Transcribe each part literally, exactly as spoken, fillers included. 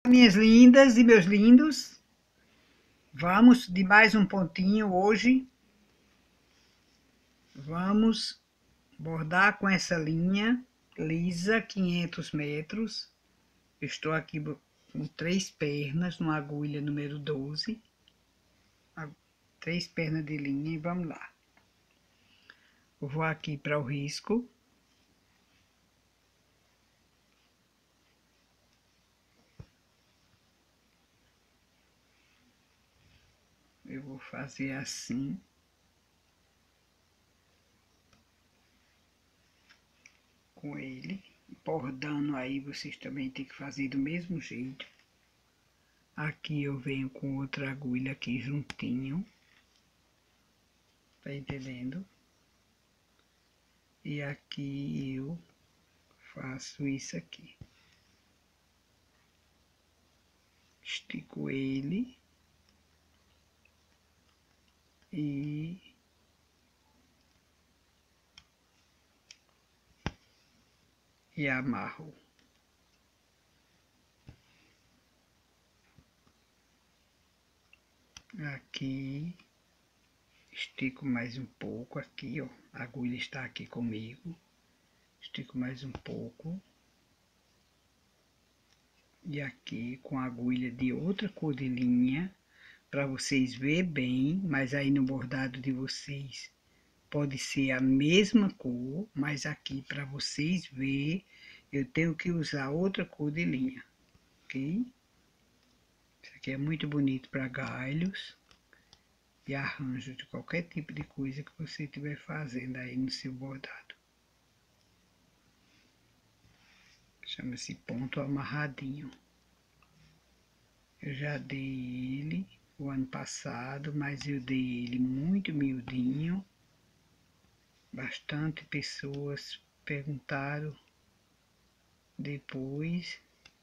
Minhas lindas e meus lindos, vamos de mais um pontinho hoje. Vamos bordar com essa linha lisa, quinhentos metros. Estou aqui com três pernas, numa agulha número doze. Três pernas de linha e vamos lá. Eu vou aqui para o risco. Eu vou fazer assim. Com ele, bordando aí, vocês também tem que fazer do mesmo jeito. Aqui eu venho com outra agulha aqui juntinho. Tá entendendo? E aqui eu faço isso aqui. Estico ele. E e amarro. Aqui, estico mais um pouco aqui, ó. A agulha está aqui comigo. Estico mais um pouco. E aqui com a agulha de outra cor de linha, para vocês verem bem, mas aí no bordado de vocês pode ser a mesma cor, mas aqui para vocês verem, eu tenho que usar outra cor de linha, ok? Isso aqui é muito bonito para galhos e arranjo de qualquer tipo de coisa que você estiver fazendo aí no seu bordado. Chama-se ponto amarradinho. Eu já dei ele o ano passado, mas eu dei ele muito miudinho. Bastante pessoas perguntaram depois.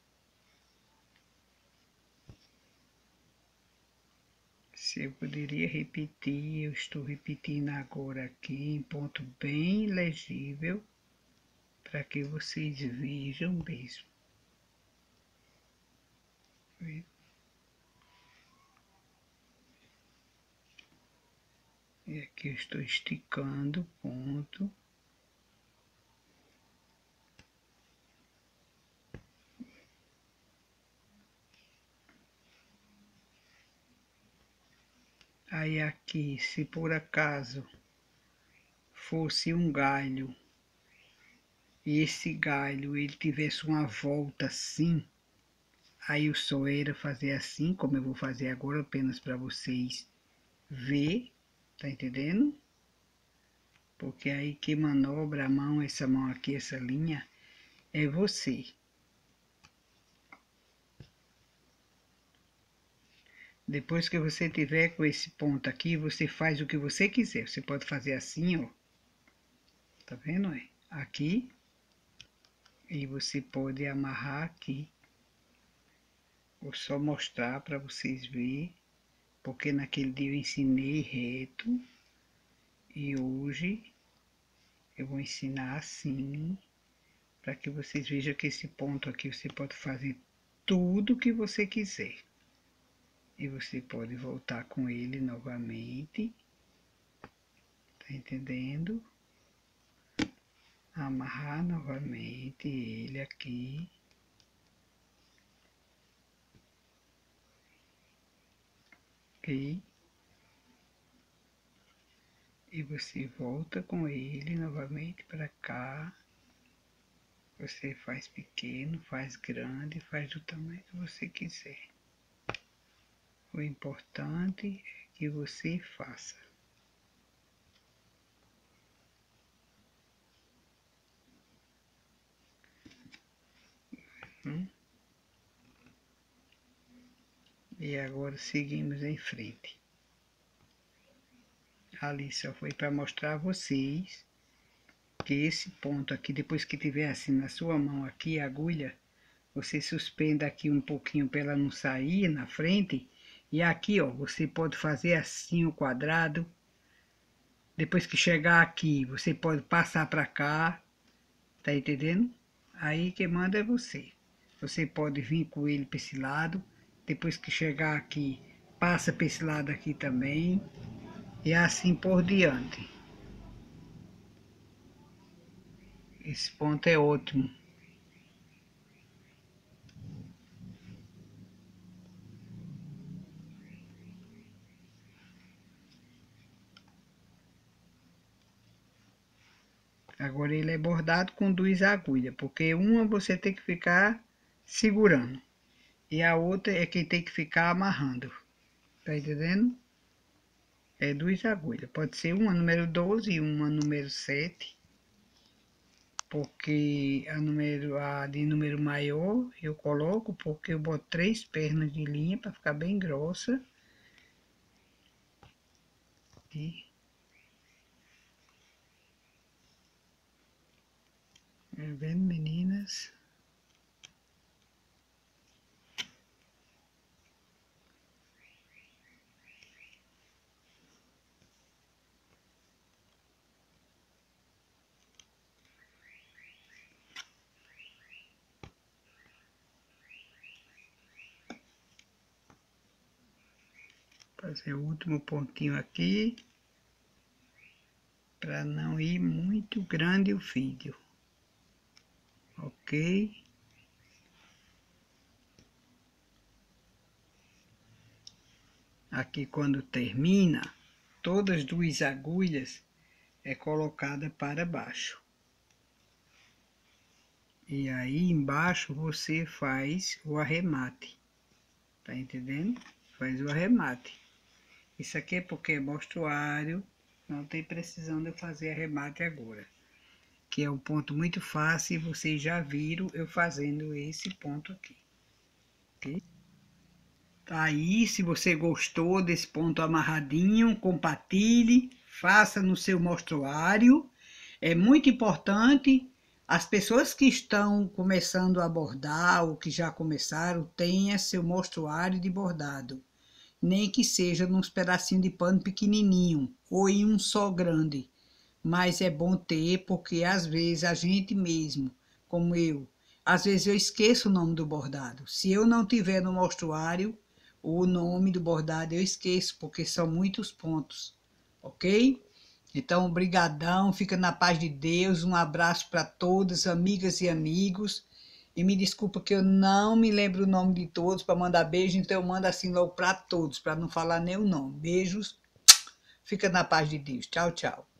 Se eu poderia repetir, eu estou repetindo agora aqui em ponto bem legível, para que vocês vejam mesmo. E aqui eu estou esticando o ponto. Aí aqui, se por acaso fosse um galho, e esse galho ele tivesse uma volta assim, aí o só era fazer assim, como eu vou fazer agora, apenas para vocês ver, tá entendendo? Porque aí que manobra a mão, essa mão aqui, essa linha, é você. Depois que você tiver com esse ponto aqui, você faz o que você quiser. Você pode fazer assim, ó. Tá vendo, é? Aqui. E você pode amarrar aqui. Vou só mostrar para vocês verem. Porque naquele dia eu ensinei reto. E hoje eu vou ensinar assim. Para que vocês vejam que esse ponto aqui você pode fazer tudo que você quiser. E você pode voltar com ele novamente. Tá entendendo? Amarrar novamente ele aqui. Ok? E você volta com ele novamente para cá. Você faz pequeno, faz grande, faz do tamanho que você quiser. O importante é que você faça. Hum? E agora seguimos em frente. Ali só foi para mostrar a vocês que esse ponto aqui, depois que tiver assim na sua mão aqui, a agulha, você suspenda aqui um pouquinho para ela não sair na frente. E aqui, ó, você pode fazer assim o quadrado. Depois que chegar aqui, você pode passar para cá. Tá entendendo? Aí quem manda é você. você pode vir com ele para esse lado. Depois que chegar aqui, passa para esse lado aqui também. E assim por diante. Esse ponto é ótimo. Agora ele é bordado com duas agulhas, porque uma você tem que ficar segurando e a outra é quem tem que ficar amarrando. Tá entendendo? É duas agulhas. Pode ser uma número doze e uma número sete. Porque a, número, a de número maior eu coloco porque eu boto três pernas de linha para ficar bem grossa. E tá vendo, meninas? Fazer o último pontinho aqui, para não ir muito grande o fio, ok? Aqui quando termina, todas as duas agulhas é colocada para baixo. E aí embaixo você faz o arremate, tá entendendo? Faz o arremate. Isso aqui é porque é mostruário, não tem precisão de eu fazer arremate agora. Que é um ponto muito fácil e vocês já viram eu fazendo esse ponto aqui. Ok? Tá aí, se você gostou desse ponto amarradinho, compartilhe, faça no seu mostruário. É muito importante, as pessoas que estão começando a bordar ou que já começaram, tenha seu mostruário de bordado. Nem que seja nos pedacinhos de pano pequenininho ou em um só grande. Mas é bom ter, porque às vezes a gente mesmo, como eu, às vezes eu esqueço o nome do bordado. Se eu não tiver no mostruário, o nome do bordado eu esqueço, porque são muitos pontos, ok? Então, brigadão, fica na paz de Deus, um abraço para todas, amigas e amigos. E me desculpa que eu não me lembro o nome de todos para mandar beijo, então eu mando assim logo para todos, para não falar nem o nome. Beijos, fica na paz de Deus. Tchau, tchau.